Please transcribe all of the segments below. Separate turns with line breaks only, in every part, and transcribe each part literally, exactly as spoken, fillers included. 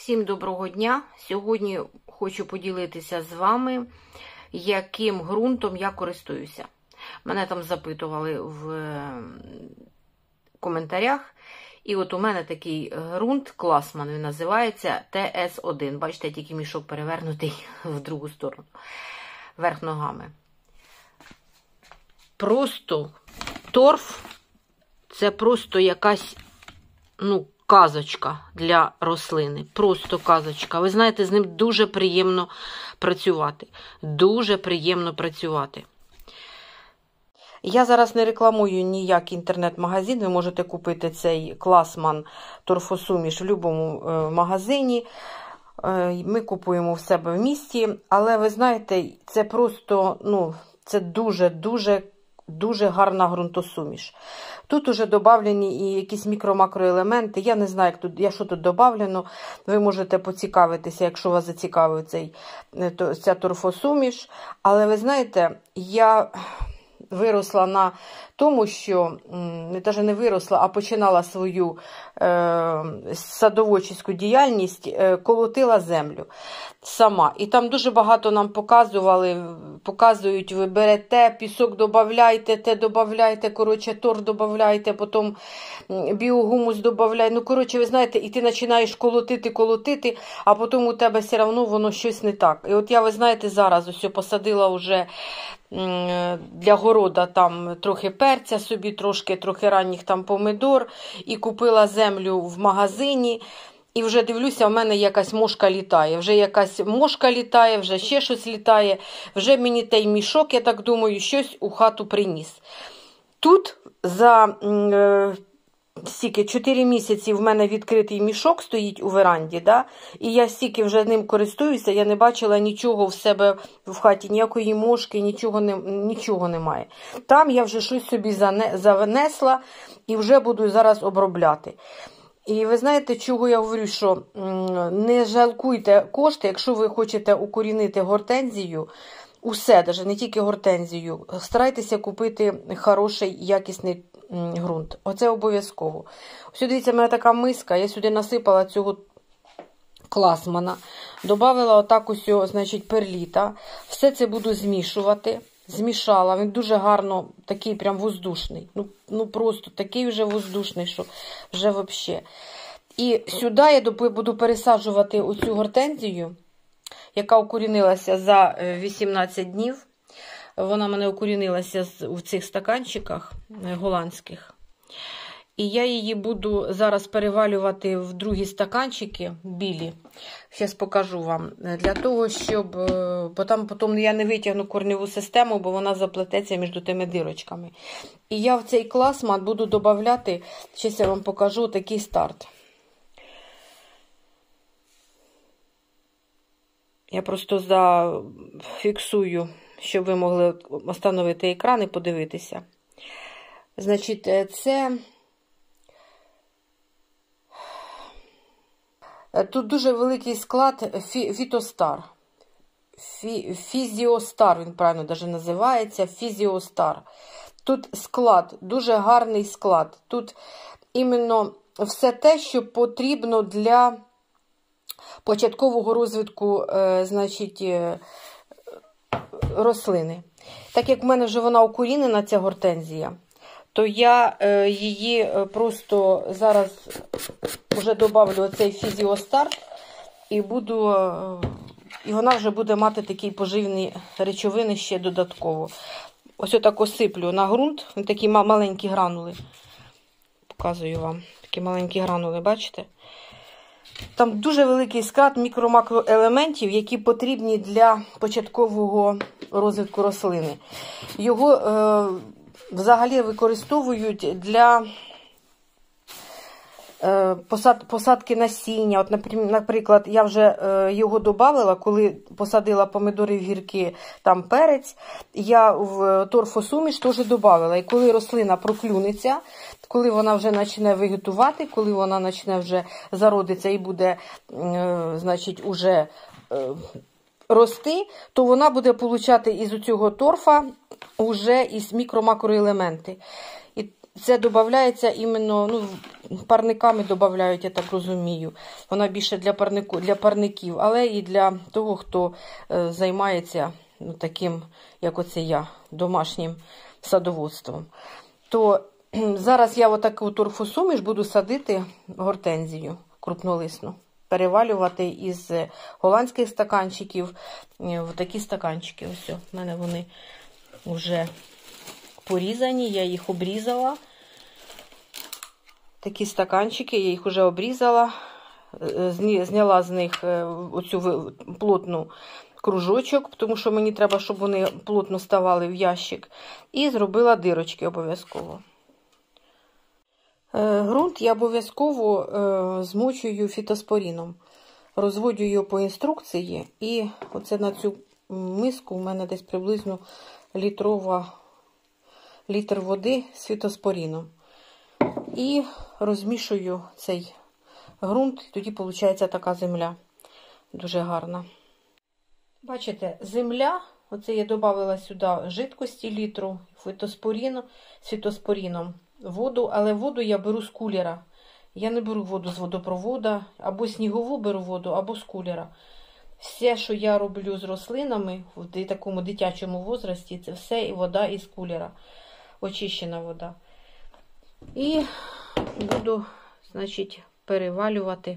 Всім доброго дня! Сьогодні хочу поділитися з вами, яким ґрунтом я користуюся. Мене там запитували в коментарях. І от у мене такий ґрунт, Класман, він називається Т С один. Бачите, тільки мішок перевернутий в другу сторону, вверх ногами. Просто торф – це просто якась, ну, казочка для рослини. Просто казочка. Ви знаєте, з ним дуже приємно працювати. Дуже приємно працювати. Я зараз не рекламую ніякий інтернет-магазин. Ви можете купити цей Класман торфосуміш в будь-якому магазині. Ми купуємо в себе в місті. Але ви знаєте, це просто, ну, це дуже-дуже Дуже гарна ґрунтосуміш. Тут уже додавлені і якісь мікро-макроелементи. Я не знаю, як тут, я, що тут додавлено. Ви можете поцікавитися, якщо вас зацікавить цей, ця торфосуміш. Але ви знаєте, я виросла на тому, що, не навіть не виросла, а починала свою е, садоводчу діяльність, е, колотила землю сама. І там дуже багато нам показували, показують, ви берете, пісок додавайте, те додавайте, коротше, торф додавайте, потім біогумус додавайте. Ну, коротше, ви знаєте, і ти починаєш колотити, колотити, а потім у тебе все одно воно щось не так. І от я, ви знаєте, зараз ось посадила вже для города там трохи перця собі, трошки, трохи ранніх там помидор, і купила землю в магазині, і вже дивлюся, в мене якась мошка літає, вже якась мошка літає, вже ще щось літає, вже мені той мішок, я так думаю, щось у хату приніс. Тут за е, стільки, чотири місяці в мене відкритий мішок стоїть у веранді, да? І я стільки вже ним користуюся, я не бачила нічого в себе в хаті, ніякої мошки, нічого, не, нічого немає. Там я вже щось собі занесла і вже буду зараз обробляти. І ви знаєте, чого я говорю, що не жалкуйте кошти, якщо ви хочете укорінити гортензію, усе, навіть не тільки гортензію, старайтеся купити хороший, якісний ґрунт. Оце обов'язково. Ось, дивіться, в мене така миска, я сюди насипала цього Класмана, додавила отак ось, значить, перліта. Все це буду змішувати. Змішала, він дуже гарно, такий прям воздушний. Ну, ну просто такий вже воздушний, що вже взагалі. І сюди я буду пересаджувати оцю гортензію, яка укорінилася за вісімнадцять днів. Вона в мене укорінилася в цих стаканчиках голландських. І я її буду зараз перевалювати в другі стаканчики білі. Зараз покажу вам. Для того, щоб... Бо там потім я не витягну корневу систему, бо вона заплететься між тими дирочками. І я в цей Класман буду додавати, зараз я вам покажу такий старт. Я просто зафіксую, щоб ви могли встановити екран і подивитися. Значить, це... Тут дуже великий склад Фітостар. Фі, Фізіостар, він правильно навіть називається, Фізіостар. Тут склад, дуже гарний склад. Тут іменно все те, що потрібно для початкового розвитку, е, значить, е, рослини. Так як в мене вже вона укорінена, ця гортензія, то я е, її просто зараз вже добавлю оцей Фізіостар і буду, е, і вона вже буде мати такі поживні речовини ще додатково. Ось отак осиплю на ґрунт, такі маленькі гранули. Показую вам, такі маленькі гранули, бачите? Там дуже великий склад мікро-макроелементів, які потрібні для початкового розвитку рослини. Його е, взагалі використовують для е, посад, посадки насіння. От, наприклад, я вже е, його додавала, коли посадила помидори, гірки, там перець, я в торфосуміш теж додавала. І коли рослина проклюнеться, коли вона вже почне вегетувати, коли вона почне вже зародитися і буде, е, значить, уже е, рости, то вона буде получати із цього торфа вже із мікро-макроелементи. І це додається іменно, ну, парниками додають, я так розумію. Вона більше для, парнику, для парників, але і для того, хто е, займається ну, таким, як оце я, домашнім садоводством. То зараз я отаку торфосуміш буду садити гортензію крупнолисну. Перевалювати із голландських стаканчиків в такі стаканчики. Ось, у мене вони вже порізані, я їх обрізала. Такі стаканчики, я їх вже обрізала, зняла з них оцю плотну кружочок, тому що мені треба, щоб вони плотно ставали в ящик. І зробила дирочки обов'язково. Ґрунт я обов'язково змочую фітоспоріном. Розводю його по інструкції. І оце на цю миску у мене десь приблизно літрова, літр води з фітоспоріном. І розмішую цей ґрунт, і тоді виходить така земля. Дуже гарна. Бачите, земля, оце я додала сюди жидкості літру, фітоспоріну, з фітоспоріном, воду, але воду я беру з кулера. Я не беру воду з водопроводу, або снігову беру воду, або з кулера. Все, що я роблю з рослинами в такому дитячому возрасті, це все і вода із кулера. Очищена вода. І буду, значить, перевалювати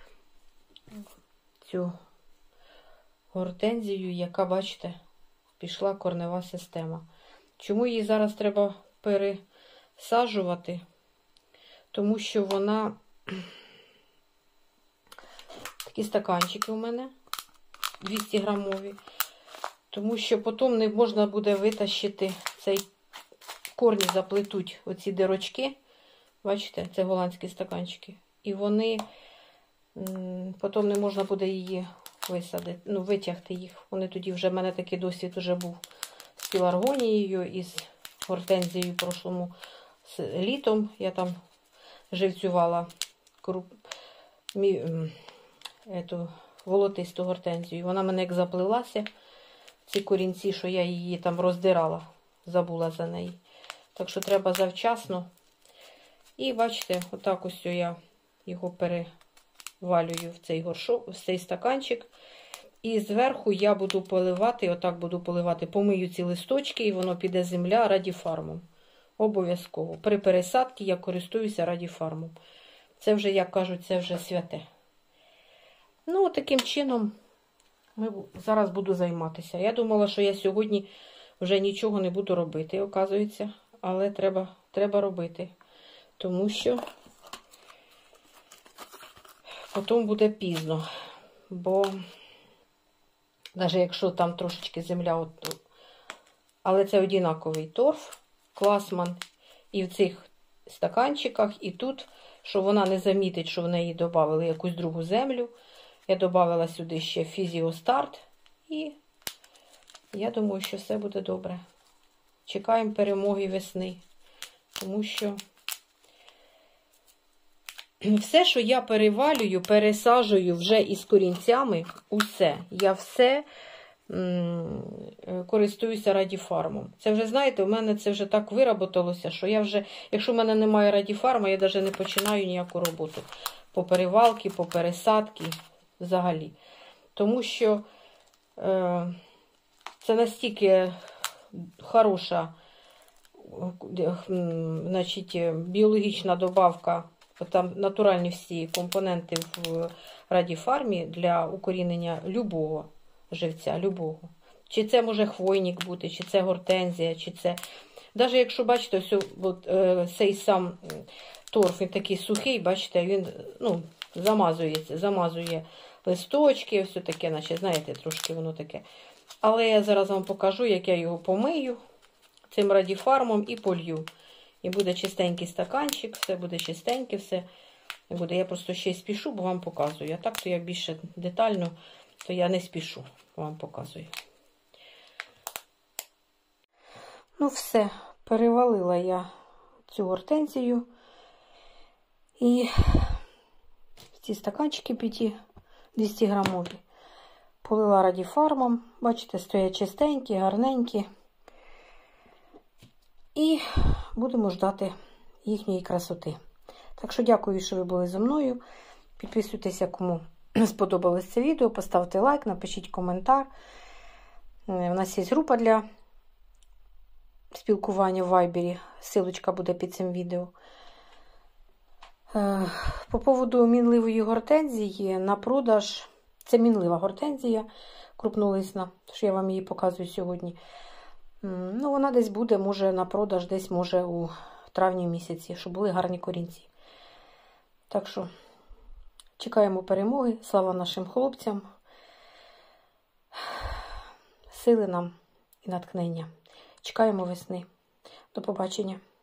цю гортензію, яка, бачите, пішла корнева система. Чому її зараз треба пересаджувати? Тому що вона... Такі стаканчики у мене, двісті грамові. Тому що потім не можна буде витащити цей, корні заплетуть оці дирочки. Бачите, це голландські стаканчики. І вони, потім не можна буде її висадити, ну, витягти їх. Вони тоді вже, в мене такий досвід вже був з пеларгонією і з гортензією прошлому літом. Я там живцювала круп... Мі... ету волотисту гортензію. Вона мене як заплилася, ці корінці, що я її там роздирала, забула за неї. Так що треба завчасно. І бачите, отак ось я його перевалюю в цей горшок, в цей стаканчик. І зверху я буду поливати, отак буду поливати, помию ці листочки, і воно піде земля радіфармом. Обов'язково. При пересадці я користуюся радіфармом. Це вже, як кажуть, це вже святе. Ну, таким чином ми зараз буду займатися. Я думала, що я сьогодні вже нічого не буду робити, оказується. Але треба, треба робити. Тому що потім буде пізно. Бо навіть якщо там трошечки земля, от, але це однаковий торф, класман. І в цих стаканчиках, і тут, що вона не замітить, що в неї додали якусь другу землю. Я додала сюди ще фізіостарт. І я думаю, що все буде добре. Чекаємо перемоги весни. Тому що все, що я перевалюю, пересаджую вже із корінцями, усе. Я все м користуюся радіфармом. Це вже, знаєте, у мене це вже так вироботалося, що я вже, якщо в мене немає радіфарма, я навіть не починаю ніяку роботу. По перевалці, по пересадці, взагалі. Тому що е це настільки хороша, значить, біологічна добавка, там натуральні всі компоненти в радіфармі для укорінення любого живця, любого. Чи це може хвойник бути, чи це гортензія, чи це... Навіть якщо, бачите, ось, от, е, цей сам торф, він такий сухий, бачите, він, ну, замазується, замазує листочки, все таке, наче, знаєте, трошки воно таке. Але я зараз вам покажу, як я його помию цим радіфармом і полью. І буде чистенький стаканчик, все буде чистеньке, все буде. Я просто ще й спішу, бо вам показую. А так, то я більше детально, то я не спішу, вам показую. Ну все, перевалила я цю гортензію. І ці стаканчики п'яти двісті грамові полила радіфармом. Бачите, стоять чистенькі, гарненькі. І будемо ждати їхньої красоти. Так що дякую, що ви були зі мною. Підписуйтеся, кому сподобалось це відео, поставте лайк, напишіть коментар. У нас є група для спілкування в Вайбері. Ссылочка буде під цим відео. По поводу мінливої гортензії на продаж. Це мінлива гортензія крупнолисна, що я вам її показую сьогодні. Ну, вона десь буде, може, на продаж, десь, може, у травні місяці, щоб були гарні корінці. Так що, чекаємо перемоги. Слава нашим хлопцям. Сили нам і натхнення. Чекаємо весни. До побачення.